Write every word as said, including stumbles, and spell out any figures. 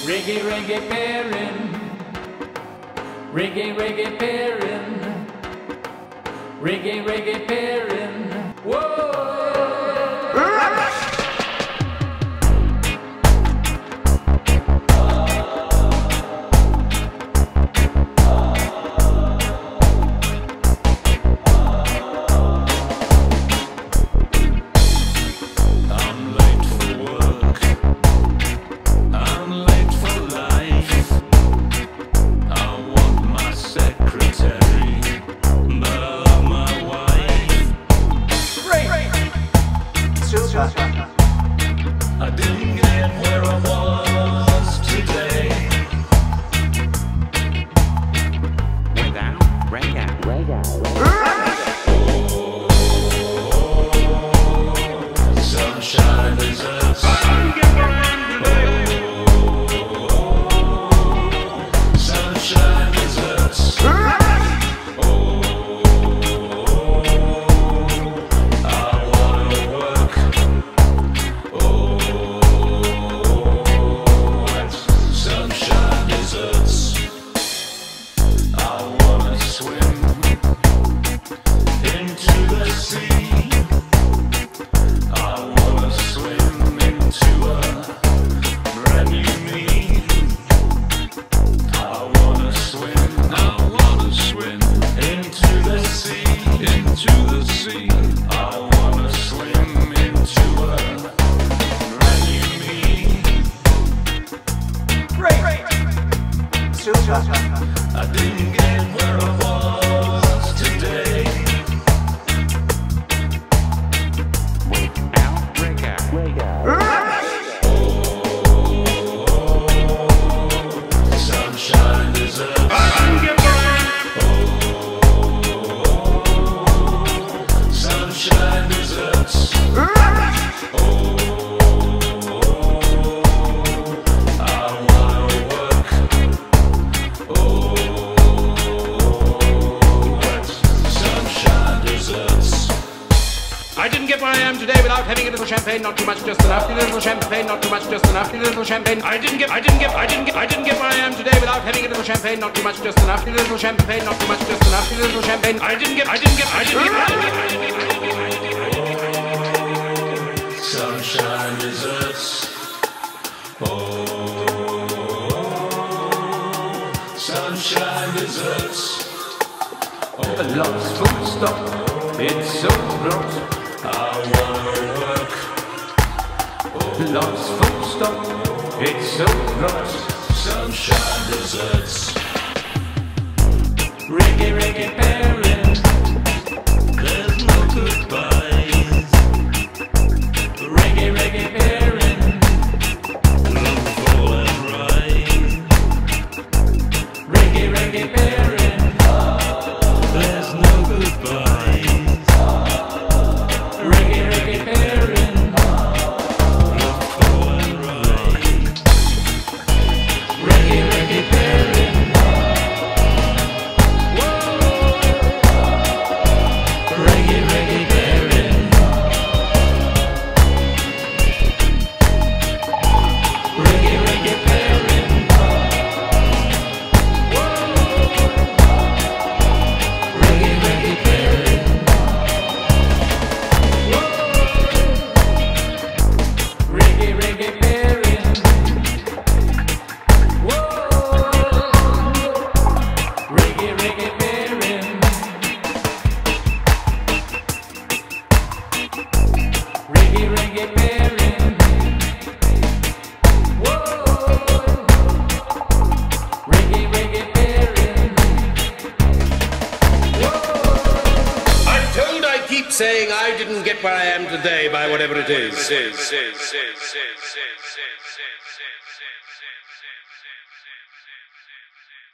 Reggae, reggae Perrin. Reggae, reggae Perrin. Reggae, reggae Perrin. Whoa! I didn't get where I was today without reggae. Oh, sunshine is us. Oh, sunshine is us. I didn't get where I was today without reggae. Oh, sunshine is us. Oh, sunshine is us. I didn't get where I am today without having a little champagne, not too much, just enough. A little champagne, not too much, just enough. A little champagne. I didn't get, I didn't get, I didn't get, I didn't get where I am today without having a little champagne, not too much, just enough. A little champagne, not too much, just enough. A little champagne. I didn't get, I didn't get, I didn't get, I didn't get, I didn't get, I didn't get. Sunshine is us. Oh, sunshine is us. A lost full stop. It's so Grot. I wanna work. Lost full stop. It's so Grot. Sunshine desserts. Reggae, reggae Perrin. There's no goodbyes. Reggae, reggae Perrin. Long fall and rise. Reggae, reggae Perrin. There's no goodbyes. Reggae, reggae Perrin. Long fall and rise. Reggae, reggae Perrin. Reggae, reggae Perrin. Reggae, reggae Perrin. Reggae, reggae Perrin. Reggae, reggae Perrin. Reggae, reggae Perrin. Reggae, reggae Perrin. Reggae, reggae Perrin. I'm told I keep saying I didn't get where I am today by whatever it is. is, is, is, is, is, is, is, is, is, is, is.